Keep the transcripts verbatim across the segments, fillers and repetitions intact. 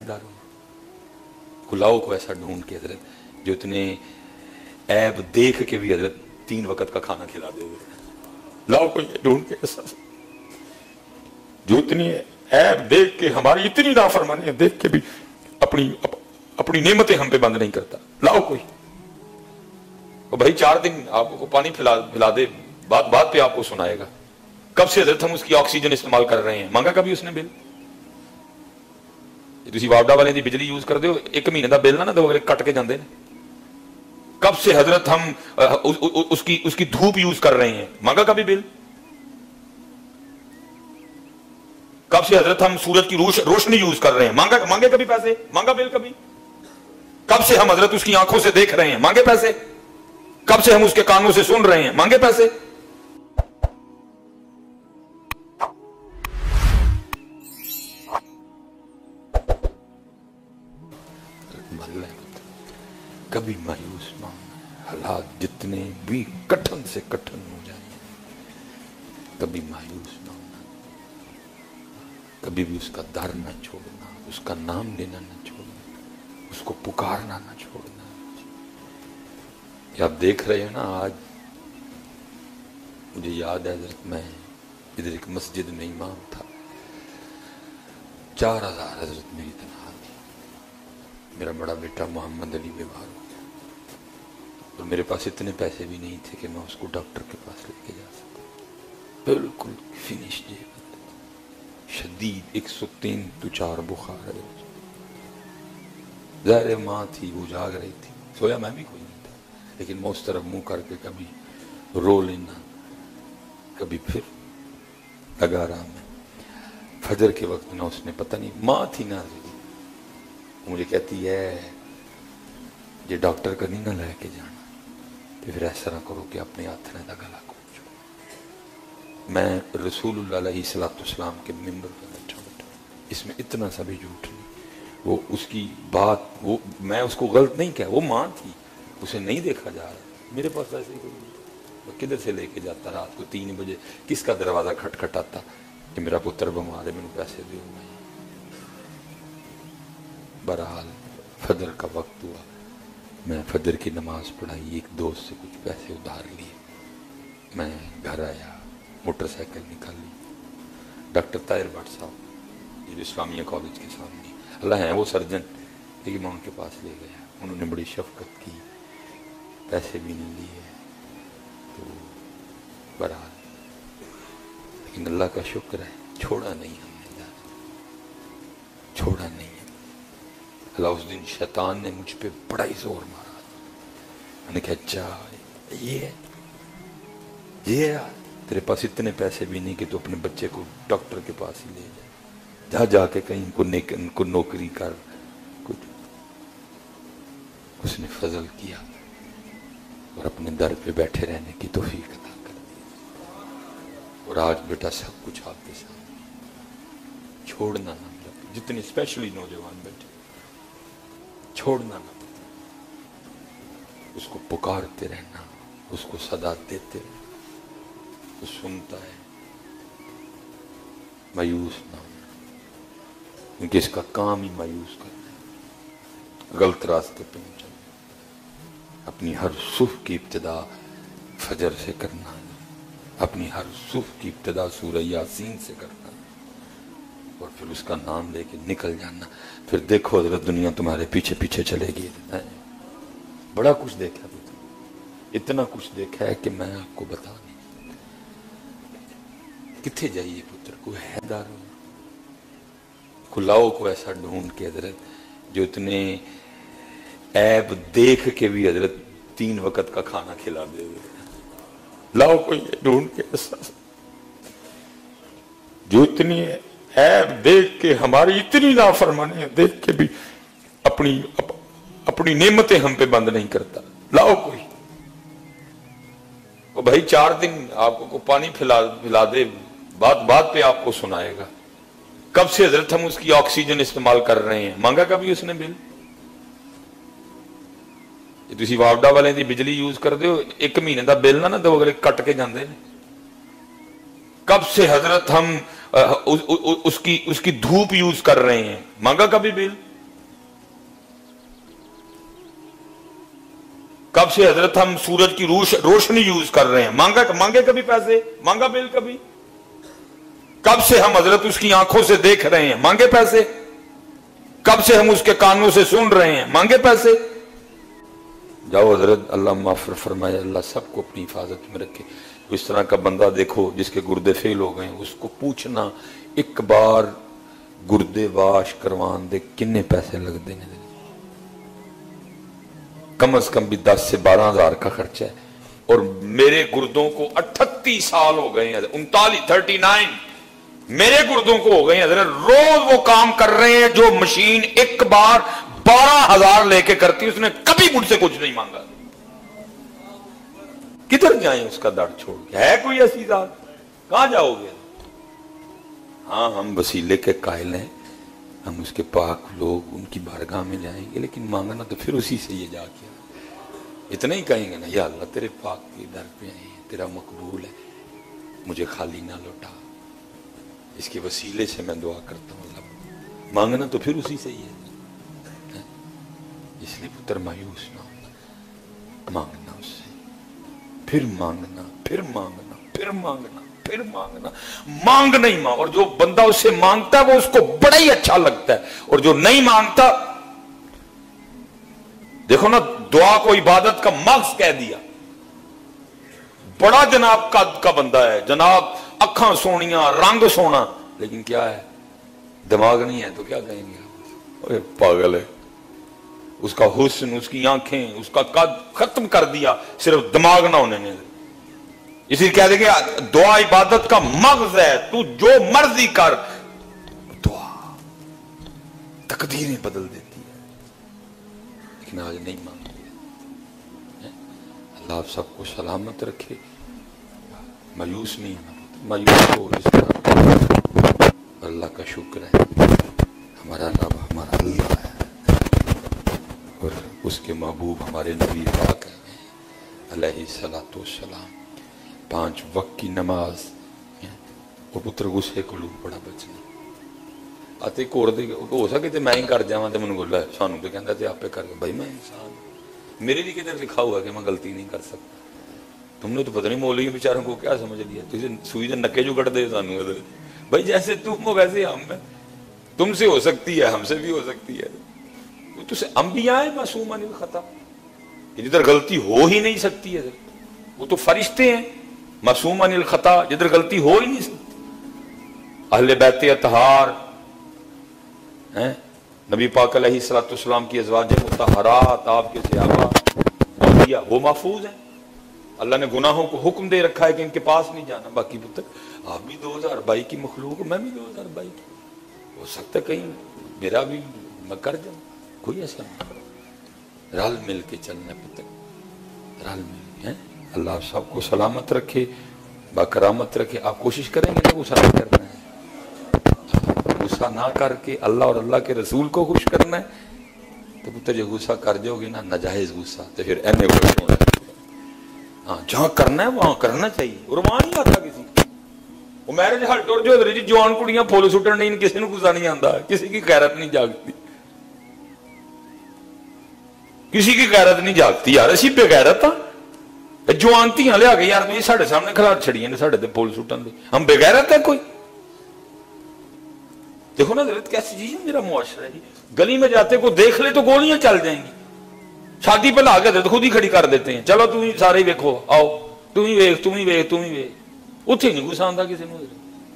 दारू? खुलाओ को ऐसा ढूंढ के हजरत जो इतने ऐब देख के भी हजरत तीन वक्त का खाना खिला दे। लाओ कोई ढूंढ के ऐसा जो इतनी ऐब देख के हमारी इतनी नाफरमानी देख के भी अपनी अप, अपनी नेमतें हम पे बंद नहीं करता। लाओ कोई। तो भाई चार दिन आपको पानी पिला पिला दे, बात बात पे आपको सुनाएगा। कब से हजरत हम उसकी ऑक्सीजन इस्तेमाल कर रहे हैं? मांगा कभी उसने बिल? तुसी वापडा वाले दी बिजली यूज कर दो, एक महीने का बिल ना दो, अगले कट के जाते हैं। कब से हजरत हम उ, उ, उ, उसकी उसकी धूप यूज कर रहे हैं? मांगा कभी बिल? कब से हजरत हम सूरज की रोश, रोशनी यूज कर रहे हैं? मांगा मांगे कभी पैसे? मांगा बिल कभी? कब से हम हजरत उसकी आंखों से देख रहे हैं? मांगे पैसे? कब से हम उसके कानों से सुन रहे हैं? मांगे पैसे? कभी मायूस ना होना, हालात जितने भी कठिन से कठिन हो जाए, कभी मायूस ना होना, कभी भी उसका दर ना छोड़ना, उसका नाम लेना ना छोड़ना, उसको पुकारना ना छोड़ना। ये आप देख रहे हो ना, आज मुझे याद है हजरत मैं इधर एक मस्जिद में इमाम था, चार हजार हजरत मेरी तनख्वाह थी। मेरा बड़ा बेटा मोहम्मद अली बीमार हो गया और मेरे पास इतने पैसे भी नहीं थे कि मैं उसको डॉक्टर के पास लेके जा सकता। बिल्कुल फिनिश जे शदीद एक सौ तीन तो चार बुखार है। ज़ाहिर माँ थी, वो जाग रही थी, सोया मैं भी कोई नहीं था, लेकिन मैं उस तरफ मुंह करके कभी रो लेना, कभी फिर लगा रहा मैं। फजर के वक्त ना उसने पता नहीं, माँ थी ना, मुझे कहती है जे डॉक्टर का नहीं ना लेके जाना तो फिर ऐसा ना करो कि अपने हाथ ने गला खोलो। मैं रसूलुल्लाह अलैहिस्सलाम के मिंबर पर बैठा बैठा, इसमें इतना सा भी झूठ नहीं। वो उसकी बात, वो मैं उसको गलत नहीं कह, वो माँ थी, उसे नहीं देखा जा रहा। मेरे पास वैसे ही कोई नहीं था, वो किधर से लेके जाता रात को तीन बजे, किसका दरवाजा खटखटाता कि मेरा पुत्र बीमार है, मैंने पैसे दो। बहरहाल फजर का वक्त हुआ, मैं फजर की नमाज पढ़ाई, एक दोस्त से कुछ पैसे उधार लिए, मैं घर आया, मोटरसाइकिल निकाली। डॉक्टर ताहिर भट्ट साहब जो इस्लामिया कॉलेज के सामने अल्लाह है वो सर्जन, लेकिन मैं उनके पास ले गया, उन्होंने बड़ी शफकत की, पैसे भी नहीं लिए। तो बहरहाल लेकिन अल्लाह का शुक्र है, छोड़ा नहीं हमने, छोड़ा नहीं। अल्लाह उस दिन शैतान ने मुझ पे बड़ा ही जोर मारा। मैंने कहा अच्छा ये ये तेरे पास इतने पैसे भी नहीं कि तू अपने बच्चे को डॉक्टर के पास ही ले जाए, जा जाके कहीं को, को नौकरी कर कुछ। उसने फजल किया और अपने दर पे बैठे रहने की तौफीक अता कर दी। और आज बेटा सब कुछ आपके सामने, छोड़ना ना, जितने स्पेशली नौजवान बैठे, छोड़ना ना, उसको पुकारते रहना, उसको सदा देते रहना, वो सुनता है। मायूस ना होना, क्योंकि इसका काम ही मायूस करना, गलत रास्ते पे नहीं चलना। अपनी हर सुबह की इब्तिदा फजर से करना, अपनी हर सुबह की इब्तिदा सूरह यासीन से करना, और फिर उसका नाम लेके निकल जाना। फिर देखो हजरत दुनिया तुम्हारे पीछे पीछे चलेगी। बड़ा कुछ देखा है, इतना कुछ देखा है कि मैं आपको बता नहीं। किथे जाइए पुत्र को है दारू, खुलाओ को ऐसा ढूंढ के हजरत जो इतने ऐब देख के भी हजरत तीन वक्त का खाना खिला दे। लाओ कोई ढूंढ के ऐसा जो इतनी ऐब देख के हमारी इतनी नाफरमानी देख के भी अपनी अप, अपनी नेमतें हम पे बंद नहीं करता। लाओ कोई। और भाई चार दिन आपको पानी पिला पिला दे, बात बात पे आपको सुनाएगा। कब से हजरत हम उसकी ऑक्सीजन इस्तेमाल कर रहे हैं? मांगा कभी उसने बिल? तुसी वापडा वाले दी बिजली यूज कर दो, एक महीने का बिल ना ना दो, अगले कट के जाते हैं। कब से हजरत हम उ, उ, उ, उसकी उसकी धूप यूज कर रहे हैं? मांगा कभी बिल? کب سے حضرت ہم سورج کی روش روشنی یوز کر رہے ہیں؟ مانگا مانگے کبھی پیسے؟ مانگا بل کبھی؟ کب سے ہم حضرت اس کی آنکھوں سے دیکھ رہے ہیں؟ مانگے پیسے؟ کب سے ہم اس کے کانوں سے سن رہے ہیں؟ مانگے پیسے؟ جاؤ حضرت اللہ معاف فرمائے، اللہ سب کو اپنی حفاظت میں رکھے۔ اس طرح کا بندہ دیکھو جس کے گردے فیل ہو گئے، اس کو پوچھنا ایک بار گردے واش کروان دے کنے پیسے لگ دینے دے، کم از کم بھی دس سے بارہ ہزار کا خرچہ ہے۔ اور میرے گردوں کو اٹھتی سال ہو گئے ہیں، انتالیس تھرٹی نائن میرے گردوں کو ہو گئے ہیں حضرت، روز وہ کام کر رہے ہیں جو مشین ایک بار بارہ ہزار لے کے کرتی، اس نے کبھی مجھ سے کچھ نہیں مانگا۔ کدھر جائیں اس کا در چھوڑ کے؟ ہے کوئی ایسی ذات؟ کہاں جاؤ گے؟ ہاں ہم وسیلے کے قائل ہیں، ہم اس کے پاک لوگ ان کی بارگاہ میں جائیں گے، لیکن مانگنا تو پھر اسی سے یہ جا کے اتنا ہی کہیں گے نا، یا اللہ تیرے پاک کے در پہ آئے ہیں، تیرا مقبول ہے، مجھے خالی نہ لوٹا، اس کے وسیلے سے میں دعا کرتا ہوں اللہ۔ مانگنا تو پھر اسی سے ہی ہے، اس لیے پتر مایوس نہ ہونا، مانگنا اس سے، پھر مانگنا پھر مانگنا پھر مانگنا پھر مانگنا، مانگ نہیں مانگ، اور جو بندہ اس سے مانگتا ہے وہ اس کو بڑا ہی اچھا لگتا ہے، اور جو نہیں مانگتا، دیکھو نا دعا کو عبادت کا مغز کہہ دیا، بڑا جناب قد کا بندہ ہے، جناب اکھاں سونیاں، رنگ سونا، لیکن کیا ہے؟ دماغ نہیں ہے، تو کیا کہیں گے؟ پاگل ہے۔ اس کا حسن، اس کی آنکھیں، اس کا قد ختم کر دیا صرف دماغ نہ ہونے نے۔ اسی لیے کہہ دیں گے دعا عبادت کا مغز ہے، تو جو مرضی کر، دعا تقدیریں بدل دیتی ہے، لیکن آج نہیں مانگتے۔ اللہ آپ سب کو سلامت رکھے، مایوس نہیں ہونا، مایوس ہو اس طرح۔ اللہ کا شکر ہے، ہمارا رب ہمارا اللہ ہے، اور اس کے محبوب ہمارے نبی پاک ہیں علیہ الصلوۃ والسلام۔ پانچ وقت کی نماز، وہ پتر غصے کو لوگ بڑا بچنا آتے کور دے ہو سکے تو میں ہی کر جاواں تے مینوں بولا سانوں تے کہندا تے آپے کر، بھائی میں انسان، میرے لیے کدھر لکھا ہوا کہ میں غلطی نہیں کر سکتا؟ تم نے تو پتہ نہیں مولوی بیچاروں کو کیا سمجھ لیا، تجھے سوئی دے نکے جو کٹ دے سانوں، بھائی جیسے تم ہو ویسے ہم ہیں، تم سے ہو سکتی ہے، ہم سے بھی ہو سکتی ہے، تو سے انبیاء ہیں معصوم عن الخطا، جدھر غلطی ہو ہی نہیں سکتی ہے، وہ تو فرشتے ہیں معصوم عن الخطا، جدھر غلطی ہو ہی نہیں سکتی۔ اہل بیت اطہار ہیں، نبی پاک علیہ الصلوۃ والسلام کی ازواج مطہرات، آپ کے صحابہ، اولیاء، وہ محفوظ ہیں۔ اللہ نے گناہوں کو حکم دے رکھا ہے کہ ان کے پاس نہیں جانا۔ باقی پتر آپ بھی دو ہزار بائی کی مخلوق، میں بھی دو ہزار بائی کی، ہو سکتا ہے کہیں میرا بھی میں کر جاؤں، کوئی ایسا نہیں، رل مل کے چلنا پتر، رل مل کے۔ اللہ آپ سب کو سلامت رکھے، باکرامت رکھے۔ آپ کوشش کریں گے کہ غصہ نہ کرنا ہے، غصہ نہ کر کے اللہ اور اللہ کے رسول کو خوش کرنا ہے، تو پتر جو غصہ کر جاؤ گے نا ناجائز غصہ، تو پھر اینے خوش ہونا ہے۔ ہاں جہاں کرنا ہے وہاں کرنا چاہیے، اور وہاں نہیں آتا کسی وہ میرج ہل ٹور جو جی جوان کڑیاں پھول سٹن نہیں، کسی نے غصہ نہیں آتا، کسی کی غیرت نہیں جاگتی، کسی کی غیرت نہیں جاگتی، یار اسی بے غیرت ہاں، جوان تیاں لیا کے یار یہ ساڈے سامنے کھلار چھڑیاں نے ساڈے تے پھول سٹن دی، ہم بے غیرت ہے کوئی؟ دیکھو نا حضرت کیسی چیز ہے میرا معاشرہ ہے جی، گلی میں جاتے کو دیکھ لے تو گولیاں چل جائیں گی، شادی پہ لا کے حضرت خود ہی کھڑی کر دیتے ہیں، چلو تم ہی سارے ویکھو، آؤ تم ہی ویکھ تم ہی ویکھ تم ہی ویکھ، اتنے نہیں غصہ آتا کسی نے،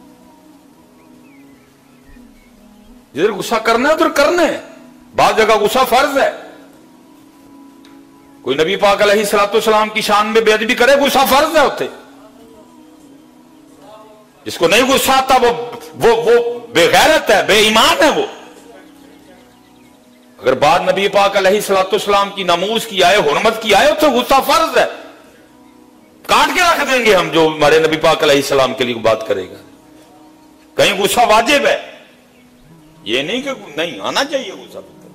جدھر غصہ کرنا ہے ادھر کرنا ہے، بعض جگہ غصہ فرض ہے، کوئی نبی پاک علیہ الصلوۃ والسلام کی شان میں بے ادبی کرے غصہ فرض ہے اتنے، جس کو نہیں غصہ آتا وہ وہ وہ بے غیرت ہے، بے ایمان ہے وہ۔ اگر بعد نبی پاک علیہ الصلوۃ والسلام کی ناموس کی آئے، حرمت کی آئے، تو غصہ فرض ہے، کاٹ کے رکھ دیں گے ہم جو ہمارے نبی پاک علیہ السلام کے لیے بات کرے گا، کہیں غصہ واجب ہے، یہ نہیں کہ نہیں آنا چاہیے غصہ،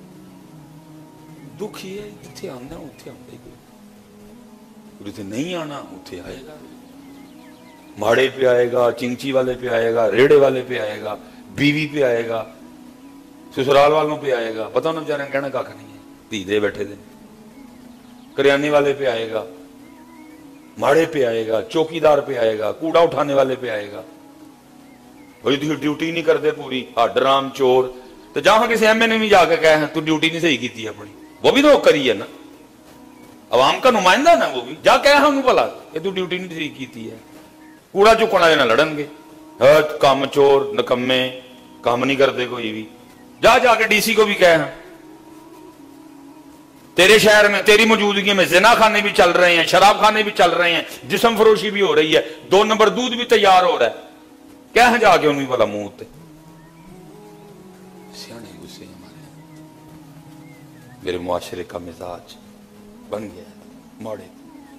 دکھ یہ ہے جتھے آنا اتنے آتا ہی کوئی، جتھے نہیں آنا اتنے آئے گا، ماڑے پہ آئے گا، چنچی والے پہ آئے گا، ریڑے والے پہ آئے گا، بیوی پہ آئے گا، سسرال والوں پہ آئے گا، پتہ نہ بیچارے کہنا کاکھ نہیں ہے، دھی دے بیٹھے دے، کریانے والے پہ آئے گا، ماڑے پہ آئے گا، چوکیدار پہ آئے گا، کوڑا اٹھانے والے پہ آئے گا. بھائی تھی ڈیوٹی نہیں کرتے پوری، ہڈ رام چور. تو جہاں کسی ایم اے نے بھی جا کے کہا تو ڈیوٹی نہیں صحیح کی اپنی، وہ بھی تو کری ہے نا، عوام کا نمائندہ نا، وہ بھی جا کہا انہوں بلا کہ تو ڈیوٹی نہیں صحیح کی ہے. کوڑا چکنا دینا لڑن گے، کام چور نکمے کام نہیں کرتے کوئی بھی. جا جا کے ڈی سی کو بھی کہا تیرے شہر میں تیری موجودگی میں زنا خانے بھی چل رہے ہیں، شراب خانے بھی چل رہے ہیں، جسم فروشی بھی ہو رہی ہے، دو نمبر دودھ بھی تیار ہو رہا ہے. کہاں جا کے انہیں بلا منہ ہوتے سیانے غصے ہمارے. میرے معاشرے کا مزاج بن گیا ہے ماڑے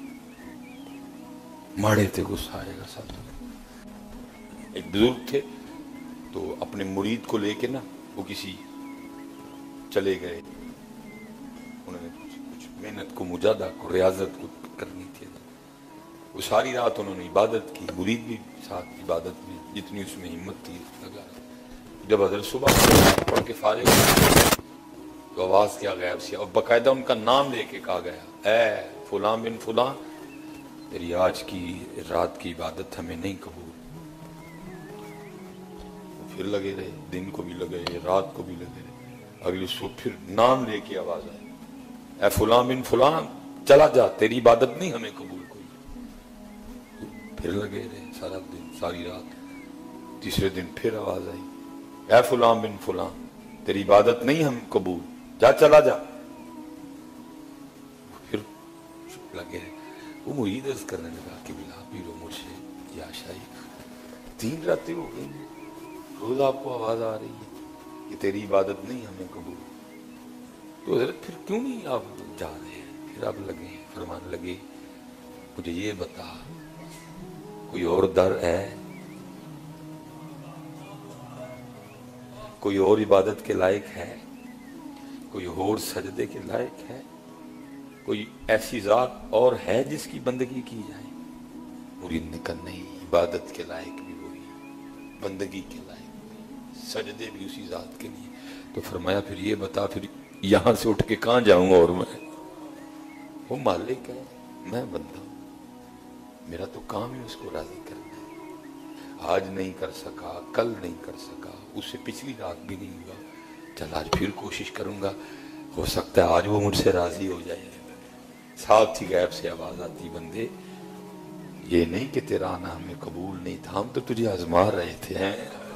ماڑے تے غصہ آئے گا. سب ایک بزرگ تھے تو اپنے مرید کو لے کے نا وہ کسی چلے گئے، انہوں نے کچھ محنت کو مجاہدہ کو ریاضت کو کرنی تھی. وہ ساری رات انہوں نے عبادت کی، مرید بھی ساتھ عبادت میں جتنی اس میں ہمت تھی لگا. جب حضرت صبح پڑھ کے فارغ ہوئے تو آواز کیا غائب سی، اور باقاعدہ ان کا نام لے کے کہا گیا اے فلاں بن فلاں، تیری آج کی رات کی عبادت ہمیں نہیں قبول. پھر لگے رہے، دن کو بھی لگے رہے، رات کو بھی لگے رہے. اگلی صبح پھر نام لے کے آواز آئی اے فلاں بن فلاں چلا جا، تیری عبادت نہیں ہمیں قبول کوئی. پھر لگے رہے سارا دن ساری رات. تیسرے دن پھر آواز آئی اے فلاں بن فلاں تیری عبادت نہیں ہم قبول، جا چلا جا. پھر لگے رہے. وہ مرید عرض کرنے لگا کہ بلا پیرو مرشد یا شیخ، تین راتیں ہو گئی روز آپ کو آواز آ رہی ہے کہ تیری عبادت نہیں ہمیں قبول، تو حضرت پھر کیوں نہیں آپ جا رہے ہیں؟ پھر آپ لگے فرمان لگے مجھے یہ بتا کوئی اور در ہے، کوئی اور عبادت کے لائق ہے، کوئی اور سجدے کے لائق ہے، کوئی ایسی ذات اور ہے جس کی بندگی کی جائے؟ مرید نے کہا نہیں، عبادت کے لائق بھی وہی، بندگی کے لائق بھی، سجدے بھی اسی ذات کے لیے. تو فرمایا پھر یہ بتا پھر یہاں سے اٹھ کے کہاں جاؤں گا؟ اور میں وہ مالک ہے، میں بندہ ہوں، میرا تو کام ہی اس کو راضی کرنا ہے. آج نہیں کر سکا، کل نہیں کر سکا، اس سے پچھلی رات بھی نہیں ہوا، چل آج پھر کوشش کروں گا، ہو سکتا ہے آج وہ مجھ سے راضی ہو جائے. ساتھ ہی غیب سے آواز آتی بندے یہ نہیں کہ تیرا آنا ہمیں قبول نہیں تھا، ہم تو تجھے آزما رہے تھے.